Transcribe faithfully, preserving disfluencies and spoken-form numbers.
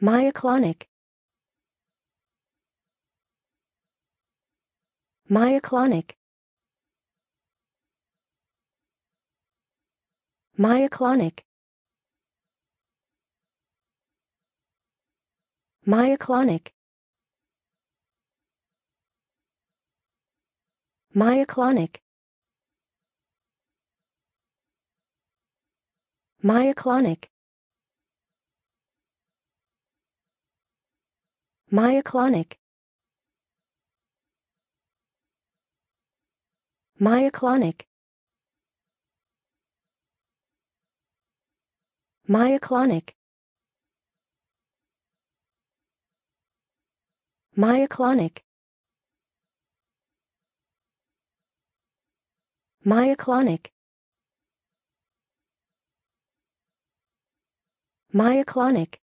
Myoclonic. Myoclonic. Myoclonic. Myoclonic. Myoclonic. Myoclonic. Myoclonic. Myoclonic. Myoclonic. Myoclonic. Myoclonic. Myoclonic.